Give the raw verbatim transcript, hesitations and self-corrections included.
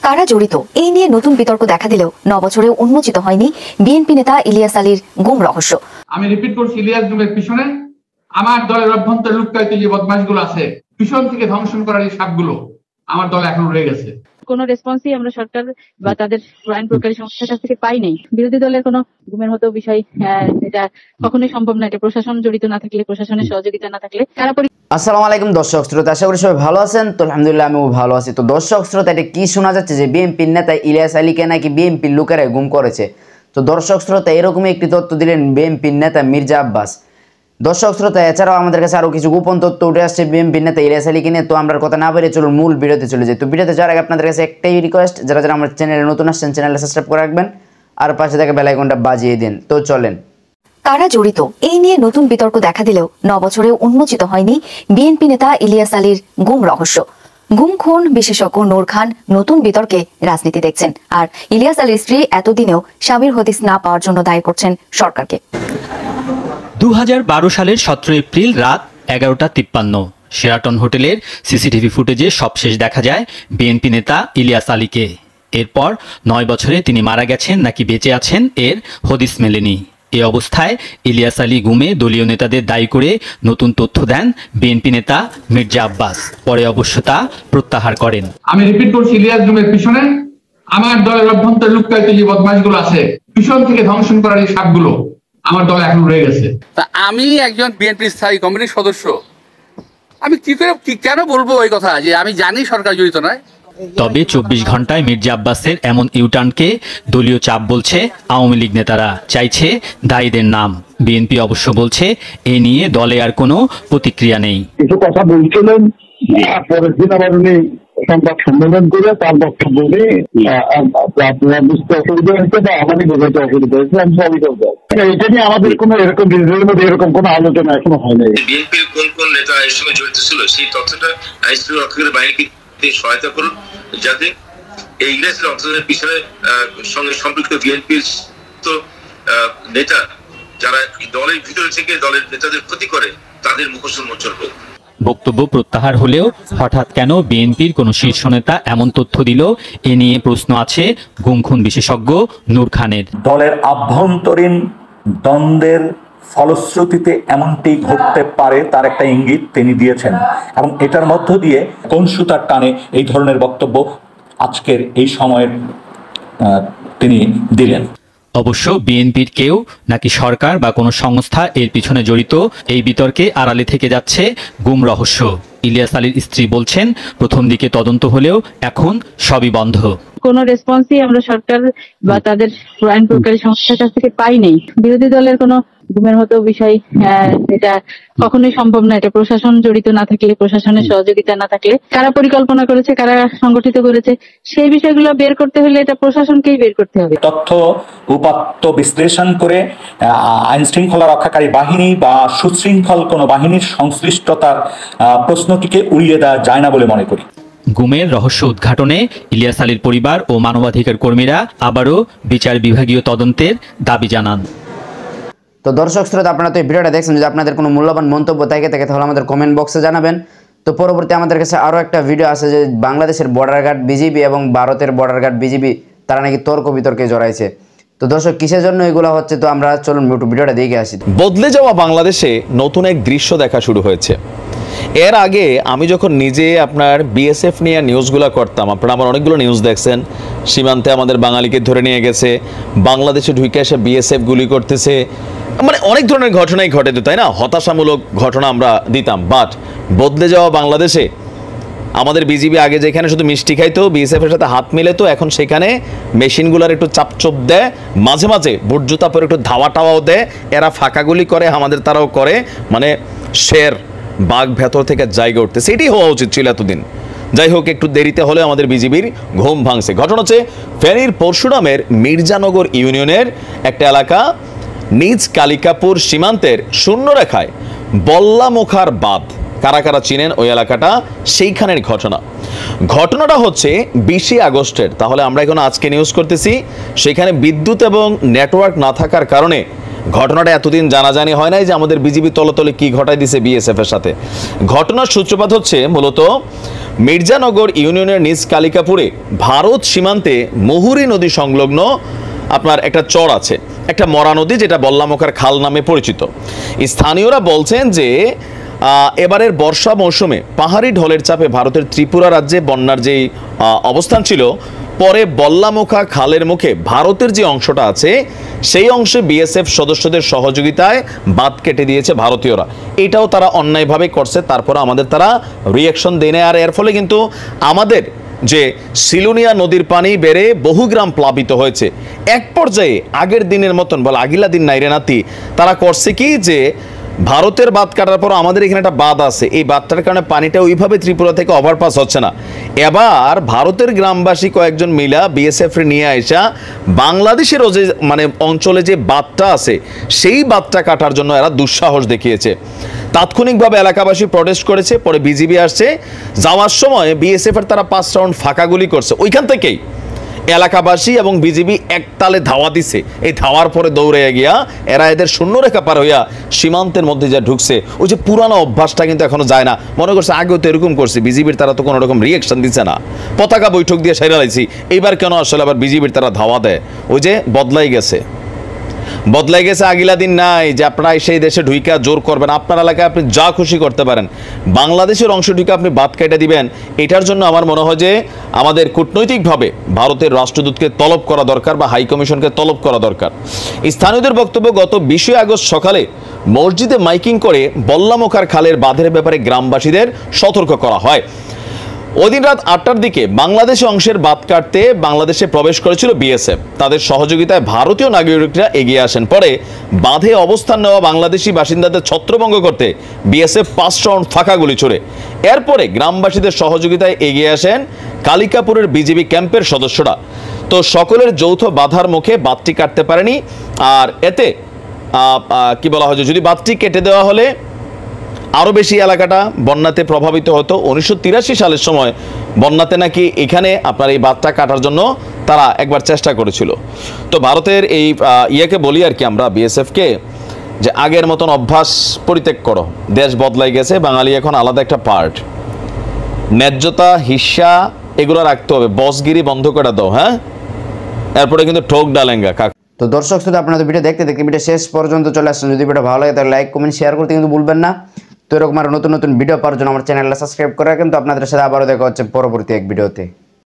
কারা জড়িত এই নিয়ে নতুন বিতর্ক দেখা দিলেও নবছরে উন্মোচিত হয়নি বিএনপি নেতা ইলিয়াস আলীর গুম রহস্য। আমি রিপিট করছি, ইলিয়াস গুমের পিছনে আমার দলের অভ্যন্তরে লুক্কায়িত যে বদমাশগুলো আছে, পিছন থেকে ধ্বংসন করার এই সাপগুলো আমার দলে এখনো রয়ে গেছে। কোন রেসপন্সই আমরা সরকার বা তাদের আইন প্রকারী সংস্থার কাছ থেকে পাই নাই। বিরোধী দলের কোনো গুমের মতো বিষয় এটা কখনোই সম্ভব না। এটা প্রশাসন জড়িত না থাকলে, প্রশাসনের সহযোগিতা না থাকলে কারা। আসসালামু আলাইকুম দর্শক শ্রোতা, আশা করি সবাই ভালো আছেন। তো আলহামদুলিল্লাহ আমিও ভালো আছি। তো দর্শক শ্রোতা, এটা কি শোনা যাচ্ছে যে বিএনপির নেতা ইলিয়াস আলীকে নাকি বিএনপির লোকেরা গুম করেছে। তো দর্শক শ্রোতা, এরকমই একটি তথ্য দিলেন বিএনপির নেতা মির্জা আব্বাস। দর্শক শ্রোতা, এছাড়াও আমাদের কাছে আরো কিছু গোপন তথ্য উঠে আসছে বিএনপির নেতা ইলিয়াস আলীকে নিয়ে। তো আমরা কথা না বেরিয়ে চলুন মূল ভিডিওতে চলে যাই। তো ভিডিওতে যাওয়ার আগে আপনাদের কাছে একটাই রিকোয়েস্ট, যারা যারা আমার চ্যানেলে নতুন আসছেন চ্যানেলটা সাবস্ক্রাইব করে রাখবেন আর পাশে থাকা বেল আইকনটা বাজিয়ে দিন। তো চলেন। কারা জড়িত এই নিয়ে নতুন বিতর্ক দেখা দিলেও নবছরে উন্মোচিত হয়নি বিএনপি নেতা ইলিয়াস আলীর গুম রহস্য। গুম খুন বিশেষজ্ঞ নূর খান নতুন বিতর্কে রাজনীতি দেখছেন, আর ইলিয়াস আলীর স্ত্রী এতদিনেও স্বামীর হদিস না পাওয়ার জন্য দায়ী করছেন সরকারকে। দু হাজার বারো সালের সতেরো এপ্রিল রাত এগারোটা তিপ্পান্ন শেরাটন হোটেলের সিসিটিভি ফুটেজে সবশেষ দেখা যায় বিএনপি নেতা ইলিয়াস আলীকে। এরপর নয় বছরে তিনি মারা গেছেন নাকি বেঁচে আছেন এর হদিস মেলেনি। এ অবস্থায় ইলিয়াস আলী গুমে দলীয় নেতাদের দায়ী করে নতুন তথ্য দেন বিএনপি নেতা মির্জা আব্বাস। পরে অবশ্য তা প্রত্যাহার করেন। আমি রিপিট করছি, ইলিয়াস গুমের পিছনে আমার দলের অভ্যন্তরে লুক্কায়িত যে বদমাশগুলো আছে, পিছন থেকে ধ্বংসন করার এই সাপগুলো আমার দলে এখন রয়ে গেছে। তা আমি একজন বিএনপি স্থায়ী কমিটির সদস্য, আমি কি করে কি কেন বলবো ওই কথা যে আমি জানি সরকার জড়িত নয়। তবে চব্বিশ ঘন্টায় মির্জা আব্বাসের এমন ইউটার্নকে দলীয় চাপ বলছে আওয়ামী লীগ নেতারা, চাইছে দায়ীদের নাম। বিএনপি অবশ্য বলছে এ নিয়ে দলে আর কোনো প্রতিক্রিয়া নেই। কিছু কথা বলছিলেন, পরের দিন আবার উনি সংবাদ সম্মেলন করে তার বক্তব্য নিয়ে আপনারা বুঝতে অসুবিধা হয়েছে বা আমাদের বোঝাতে অসুবিধা হয়েছে, আমি সবই করবো। এটা নিয়ে আমাদের কোনো এরকম ডিজিটালের মধ্যে এরকম কোনো আলোচনা এখনো হয় নাই। বিএনপির কোন কোন নেতা এর সঙ্গে জড়িত ছিল সেই তথ্যটা আইনশৃঙ্খলা রক্ষাকারী বাহিনীকে সহায়তা করুন, যাতে এই ইংরেজের অর্থনীতির পিছনে সঙ্গে সম্পৃক্ত বিএনপির তো নেতা যারা দলের ভিতরে থেকে দলের নেতাদের ক্ষতি করে তাদের মুখোশ উন্মোচন হোক। বক্তব্য প্রত্যাহার হলেও হঠাৎ কেন বিএনপির কোন শীর্ষ নেতা এমন তথ্য দিল, এ নিয়ে প্রশ্ন আছে গুম খুন বিশেষজ্ঞ নূর খানের। দলের আভ্যন্তরীণ দ্বন্দ্বের ফলশ্রুতিতে এমনটি ঘটতে পারে তার একটা ইঙ্গিত তিনি দিয়েছেন, এবং এটার মধ্য দিয়ে কোন সুতার টানে এই ধরনের বক্তব্য আজকের এই সময়ের তিনি দিলেন। অবশ্য বিএনপির কেউ নাকি সরকার বা কোনো সংস্থা এর পিছনে জড়িত, এই বিতর্কে আড়ালে থেকে যাচ্ছে গুম রহস্য। ইলিয়াস আলীর স্ত্রী বলছেন প্রথম দিকে তদন্ত হলেও এখন সবই বন্ধ। কোন রেসপন্সই আমরা সরকার বা তাদের আইন প্রকারী সংস্থার কাছ থেকে পাই নাই। বিরোধী দলের কোনো গুমের মতো বিষয় এটা কখনোই সম্ভব না। এটা প্রশাসন জড়িত না থাকলে, প্রশাসনের সহযোগিতা না থাকলে কারা পরিকল্পনা করেছে, কারা সংগঠিত করেছে, সেই বিষয়গুলো বের করতে হলে এটা প্রশাসনকেই বের করতে হবে। তথ্য উপাত্ত বিশ্লেষণ করে আইন শৃঙ্খলা রক্ষাকারী বাহিনী বা সুশৃঙ্খল কোনো বাহিনীর সংশ্লিষ্টতার প্রশ্নটিকে উড়িয়ে দেওয়া যায় না বলে মনে করি। গুমের রহস্য উদ্ঘাটনে ইলিয়াস আলীর পরিবার ও মানবাধিকার কর্মীরা আবারও বিচার বিভাগীয় তদন্তের দাবি জানান। তো দর্শক শ্রোতা, আপনারা তো এই ভিডিওটা দেখছেন, যদি আপনাদের কোনো মূল্যবান মন্তব্য থাকে থাকে তাহলে আমাদের কমেন্ট বক্সে জানাবেন। তো পরবর্তী আমাদের কাছে আরও একটা ভিডিও আছে যে বাংলাদেশের বর্ডার গার্ড বিজিবি এবং ভারতের বর্ডার গার্ড বিজিবি তারা নাকি তর্ক বিতর্কে জড়াইছে। তো দর্শক, কিসের জন্য এগুলো হচ্ছে, তো আমরা চলুন ভিডিওটা দেখে আসি। বদলে যাওয়া বাংলাদেশে নতুন এক দৃশ্য দেখা শুরু হয়েছে। এর আগে আমি যখন নিজে আপনার বিএসএফ নিয়ে নিউজগুলো করতাম, আপনারা আমার অনেকগুলো নিউজ দেখছেন। সীমান্তে আমাদের বাঙালিকে ধরে নিয়ে গেছে, বাংলাদেশে ঢুকে এসে বিএসএফ গুলি করতেছে, মানে অনেক ধরনের ঘটনাই ঘটেছে, তাই না? হতাশামূলক ঘটনা আমরা দিতাম। বাট বদলে যাওয়া বাংলাদেশে আমাদের বিজিবি আগে যেখানে শুধু মিষ্টি খাইতো, বিএসএফ এর সাথে হাত মিলেতো, এখন সেখানে মেশিনগুলোর একটু চাপচোপ দেয়, মাঝে মাঝে বুট জুতা পরে একটু ধাওয়া টাওয়াও দেয়। এরা ফাঁকাগুলি করে, আমাদের তারাও করে, মানে শের বাঘ ভেতর থেকে জায়গা উঠতেছে। এটাই হওয়া উচিত ছিল এতদিন। যাই হোক, একটু দেরিতে হলে আমাদের বিজিবির ঘুম ভাঙছে। ঘটনা হচ্ছে ফেনীর পরশুরামের মির্জানগর ইউনিয়নের একটা এলাকা, নিজ কালিকাপুর সীমান্তের শূন্যরেখায় বল্লামুখার বাঁধ। কারা কারা চিনেন ওই এলাকাটা, সেইখানের ঘটনা। ঘটনাটা হচ্ছে বিশে আগস্টের। তাহলে আমরা এখন আজকে নিউজ করতেছি, সেখানে বিদ্যুৎ এবং নেটওয়ার্ক না থাকার কারণে ঘটনাটা এতদিন জানাজানি হয় নাই যে আমাদের বিজিবি তলতলে কি ঘটাই দিছে বিএসএফ এর সাথে। ঘটনার সূত্রপাত হচ্ছে মূলত মির্জানগর ইউনিয়নের নিজ কালিকাপুরে ভারত সীমান্তে মুহুরী নদী সংলগ্ন আপনার একটা চর আছে, একটা মরা নদী, যেটা বল্লামোখার খাল নামে পরিচিত। স্থানীয়রা বলছেন যে এবারের বর্ষা মৌসুমে পাহাড়ি ঢলের চাপে ভারতের ত্রিপুরা রাজ্যে বন্যার যেই অবস্থান ছিল, পরে বল্লামোখা খালের মুখে ভারতের যে অংশটা আছে সেই অংশে বিএসএফ সদস্যদের সহযোগিতায় বাঁধ কেটে দিয়েছে ভারতীয়রা। এটাও তারা অন্যায়ভাবে করছে, তারপর আমাদের তারা রিয়াকশন দেয় না। আর এর ফলে কিন্তু আমাদের যে সিলুনিয়া নদীর পানি বেড়ে বহু গ্রাম প্লাবিত হয়েছে। এক পর্যায়ে আগের দিনের মতন বলে আগিলা দিন নাইরে নাতি তারা করছে কি, যে ভারতের বাঁধ কাটার পর আমাদের এখানে একটা বাঁধ আছে, এই বাঁধটার কারণে পানিটা ওইভাবে ত্রিপুরা থেকে ওভারপাস হচ্ছে না। এবার ভারতের গ্রামবাসী কয়েকজন মিলা বিএসএফ নিয়ে আসা বাংলাদেশের যে মানে অঞ্চলে যে বাঁধটা আছে সেই বাঁধটা কাটার জন্য এরা দুঃসাহস দেখিয়েছে। তাৎক্ষণিকভাবে এলাকাবাসী প্রটেস্ট করেছে, পরে বিজিবি আসছে। যাওয়ার সময় বিএসএফ এর তারা পাঁচ রাউন্ড ফাঁকা গুলি করছে। ওইখান থেকেই এলাকাবাসী এবং বিজিবি একতালে ধাওয়া দিছে। এই ধাওয়ার পরে দৌড়ে গিয়া এরা এদের শূন্যরেখা পার হইয়া সীমান্তের মধ্যে যা ঢুকছে, ওই যে পুরানো অভ্যাসটা কিন্তু এখনো যায় না। মনে করছে আগেও তো এরকম করছে, বিজিবির তারা তো কোনো রকম রিয়েকশন দিচ্ছে না, পতাকা বৈঠক দিয়ে সেরা লাইছি, এইবার কেন আসলে আবার বিজিবির তারা ধাওয়া দেয়? ওই যে বদলাই গেছে বদলাই গেছে আগিলা দিন নাই যে আপনারা সেই দেশে ঢুইকা জোর করবেন। আপনার এলাকায় আপনি যা খুশি করতে পারেন, বাংলাদেশের অংশ ঢুকে আপনি বাদ কেটে দিবেন। এটার জন্য আমার মনে হয় যে আমাদের কূটনৈতিকভাবে ভারতের রাষ্ট্রদূতকে তলব করা দরকার বা হাই কমিশনকে তলব করা দরকার। স্থানীয়দের বক্তব্য, গত বিশে আগস্ট সকালে মসজিদে মাইকিং করে বল্লামোখার খালের বাঁধের ব্যাপারে গ্রামবাসীদের সতর্ক করা হয়। ওই দিন রাত আটটার দিকে বাংলাদেশ অংশের বাঁধ কাটতে বাংলাদেশে প্রবেশ করেছিল বিএসএফ। তাদের সহযোগিতায় ভারতীয় নাগরিকরা এগিয়ে আসেন। পরে বাঁধে অবস্থান নেওয়া বাংলাদেশি বাসিন্দাদের ছত্রভঙ্গ করতে বিএসএফ পাঁচ রাউন্ড ফাঁকা গুলি ছোড়ে। এরপরে গ্রামবাসীদের সহযোগিতায় এগিয়ে আসেন কালিকাপুরের বিজিবি ক্যাম্পের সদস্যরা। তো সকলের যৌথ বাধার মুখে বাঁধটি কাটতে পারেনি। আর এতে কি বলা হয়, যদি বাঁধটি কেটে দেওয়া হলে আরও বেশি এলাকাটা বন্যাতে প্রভাবিত হতো। উনিশশো তিরাশি সালের সময় বন্যাতে নাকি এখানে আপনার এই বাঁধটা কাটার জন্য তারা একবার চেষ্টা করেছিল। তো ভারতের এই ইয়েকে বলি আর কি আমরা বিএসএফকে, যে আগের মতন অভ্যাস পরিত্যাগ করো, দেশ বদলাই গেছে, বাঙালি এখন আলাদা একটা পার্ট। ন্যায্যতা, হিস্সা এগুলো রাখতে হবে, বসগিরি বন্ধ করে দাও। হ্যাঁ, এরপরে কিন্তু ঠোক ডালেঙ্গা কাক। তো দর্শক শ্রোতা, আপনাদের ভিডিও দেখতে দেখতে ভিডিও শেষ পর্যন্ত চলে আসছেন। যদি ভিডিও ভালো লাগে তাহলে লাইক কমেন্ট শেয়ার করতে কিন্তু ভুলবেন না। তো এরকম আরো নতুন নতুন ভিডিও পাওয়ার জন্য আমার চ্যানেলটা সাবস্ক্রাইব করে রাখেন। তো আপনাদের সাথে আবারও দেখা হচ্ছে পরবর্তী এক ভিডিওতে।